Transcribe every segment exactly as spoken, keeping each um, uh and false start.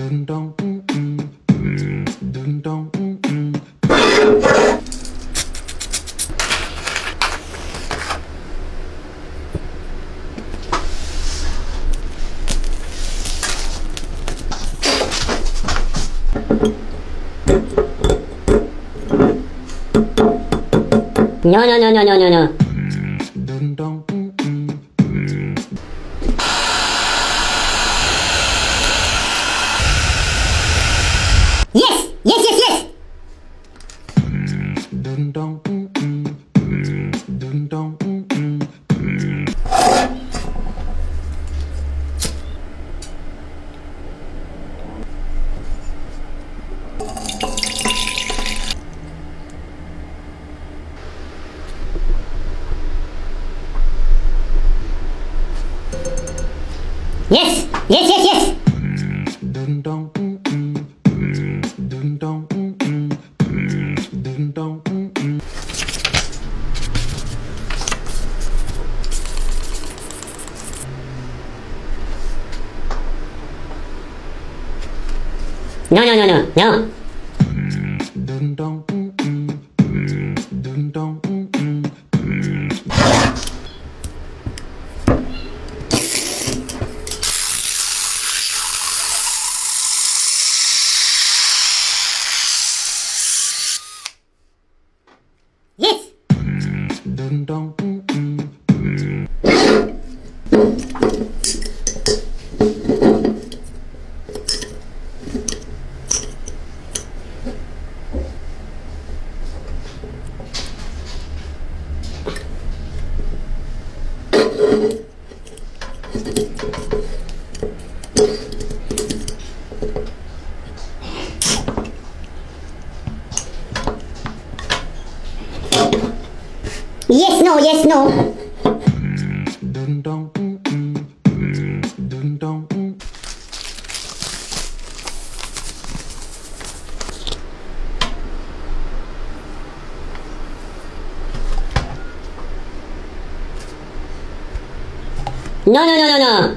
No, no, no, no, no, no, no. Yes! Yes, yes, yes! Yes! Yes, yes, yes! No, no, no, no, no. Yes! Yes, no, yes, no. No, no, no, no, no.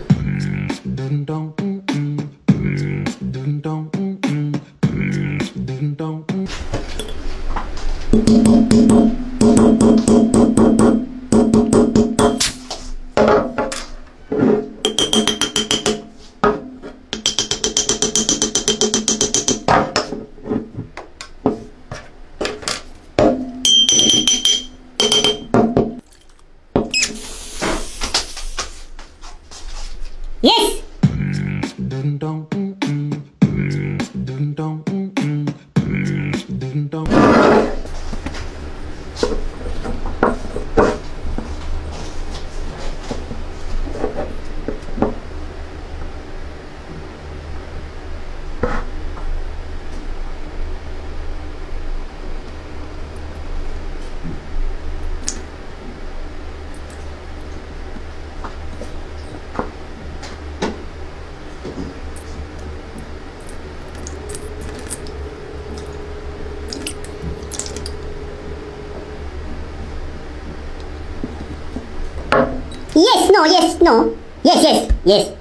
Yes! Yes, no, yes, no. Yes, yes, yes.